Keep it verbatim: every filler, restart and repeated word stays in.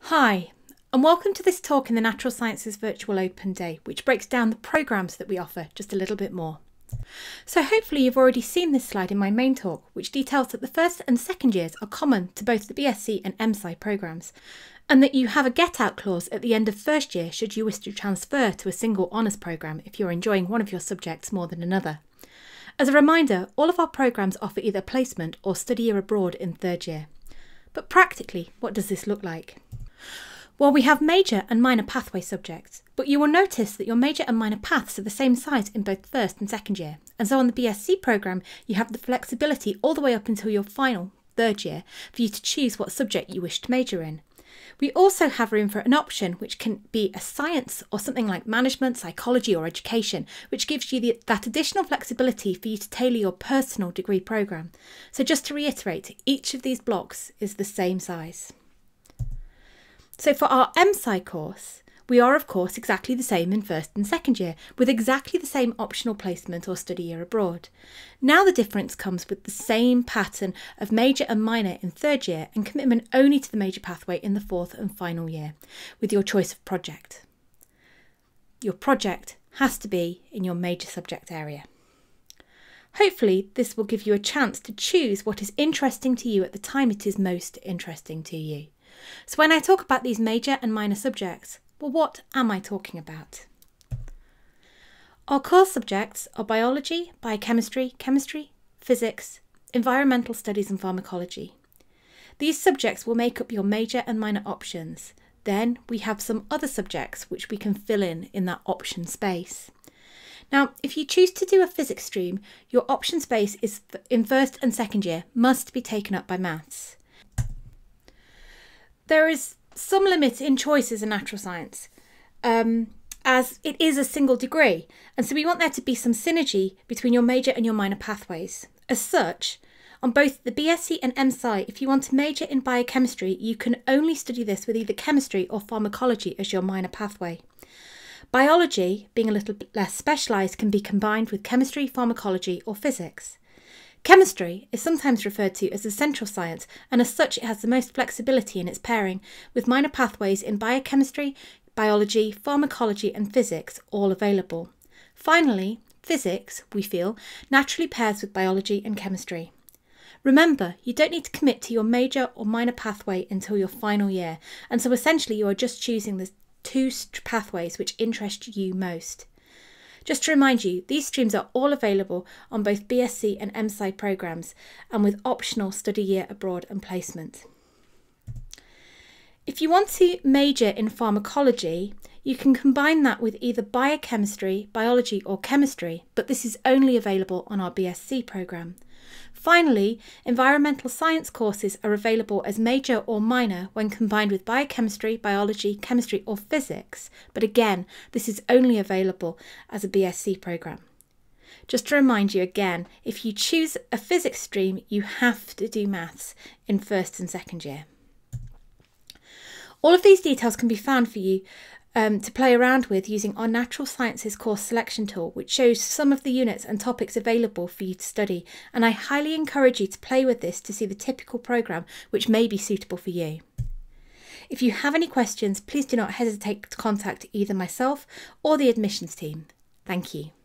Hi, and welcome to this talk in the Natural Sciences Virtual Open Day, which breaks down the programmes that we offer just a little bit more. So hopefully you've already seen this slide in my main talk, which details that the first and second years are common to both the B S c and M Sci programmes, and that you have a get-out clause at the end of first year should you wish to transfer to a single honours programme if you're enjoying one of your subjects more than another. As a reminder, all of our programmes offer either placement or study year abroad in third year. But practically, what does this look like? Well, we have major and minor pathway subjects, but you will notice that your major and minor paths are the same size in both first and second year. And so on the B S c programme, you have the flexibility all the way up until your final third year for you to choose what subject you wish to major in. We also have room for an option which can be a science or something like management, psychology or education, which gives you the, that additional flexibility for you to tailor your personal degree programme. So just to reiterate, each of these blocks is the same size. So for our M Sci course, we are of course exactly the same in first and second year, with exactly the same optional placement or study year abroad. Now the difference comes with the same pattern of major and minor in third year and commitment only to the major pathway in the fourth and final year, with your choice of project. Your project has to be in your major subject area. Hopefully this will give you a chance to choose what is interesting to you at the time it is most interesting to you. So when I talk about these major and minor subjects, well, what am I talking about? Our core subjects are biology, biochemistry, chemistry, physics, environmental studies and pharmacology. These subjects will make up your major and minor options. Then we have some other subjects which we can fill in in that option space. Now, if you choose to do a physics stream, your option space is in first and second year must be taken up by maths. There is some limit in choices in natural science, um, as it is a single degree, and so we want there to be some synergy between your major and your minor pathways. As such, on both the B S c and M Sci, if you want to major in biochemistry, you can only study this with either chemistry or pharmacology as your minor pathway. Biology, being a little bit less specialised, can be combined with chemistry, pharmacology or physics. Chemistry is sometimes referred to as a central science, and as such it has the most flexibility in its pairing, with minor pathways in biochemistry, biology, pharmacology and physics all available. Finally, physics, we feel, naturally pairs with biology and chemistry. Remember, you don't need to commit to your major or minor pathway until your final year, and so essentially you are just choosing the two pathways which interest you most. Just to remind you, these streams are all available on both B S c and M Sci programmes and with optional study year abroad and placement. If you want to major in pharmacology, you can combine that with either biochemistry, biology or chemistry, but this is only available on our B S c programme. Finally, environmental science courses are available as major or minor when combined with biochemistry, biology, chemistry or physics, but again, this is only available as a B S c programme. Just to remind you again, if you choose a physics stream, you have to do maths in first and second year. All of these details can be found for you Um, to play around with using our Natural Sciences course selection tool, which shows some of the units and topics available for you to study, and I highly encourage you to play with this to see the typical programme which may be suitable for you. If you have any questions, please do not hesitate to contact either myself or the admissions team. Thank you.